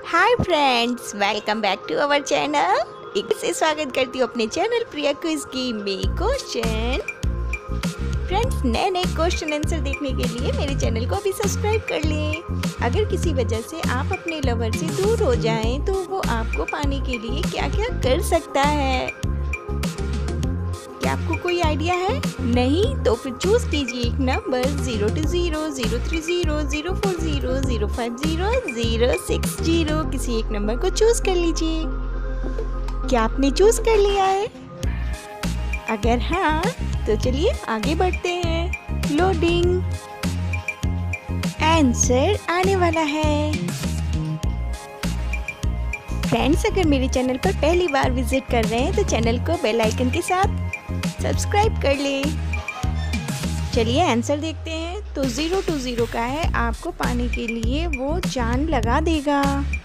Hi friends, welcome back to our channel. एक से स्वागत करती हूँ अपने चैनल प्रिया क्विज की में क्वेश्चन। फ्रेंड्स, नए नए क्वेश्चन आंसर देखने के लिए मेरे चैनल को अभी सब्सक्राइब कर लें। अगर किसी वजह से आप अपने लवर से दूर हो जाएं तो वो आपको पाने के लिए क्या क्या कर सकता है? क्या आपको कोई आइडिया है? नहीं तो फिर चूज कीजिए एक नंबर 020, 030, 040, 050, 060। किसी एक नंबर को चूज कर लीजिए। क्या आपने चूज कर लिया है? अगर हाँ तो चलिए आगे बढ़ते हैं। लोडिंग। आंसर आने वाला है। फ्रेंड्स, अगर मेरे चैनल पर पहली बार विजिट कर रहे हैं तो चैनल को बेल आइकन के साथ सब्सक्राइब कर ले। चलिए आंसर देखते हैं। तो 020 का है, आपको पाने के लिए वो जान लगा देगा।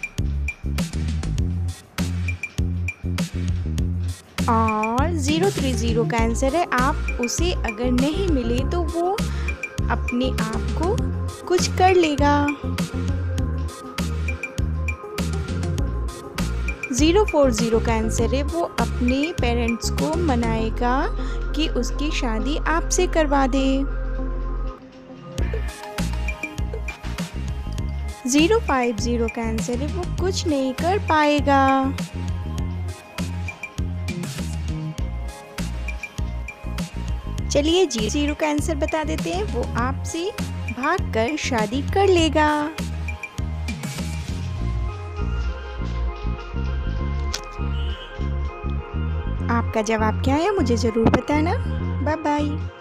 और 030 का आंसर है, आप उसे अगर नहीं मिले तो वो अपने आप को कुछ कर लेगा। 040 का आंसर है, वो अपने पेरेंट्स को मनाएगा कि उसकी शादी आपसे करवा दे। 050 का आंसर है, वो कुछ नहीं कर पाएगा। चलिए 0 का आंसर बता देते हैं, वो आपसे भागकर शादी कर लेगा। आपका जवाब क्या है मुझे ज़रूर बताना। Bye bye.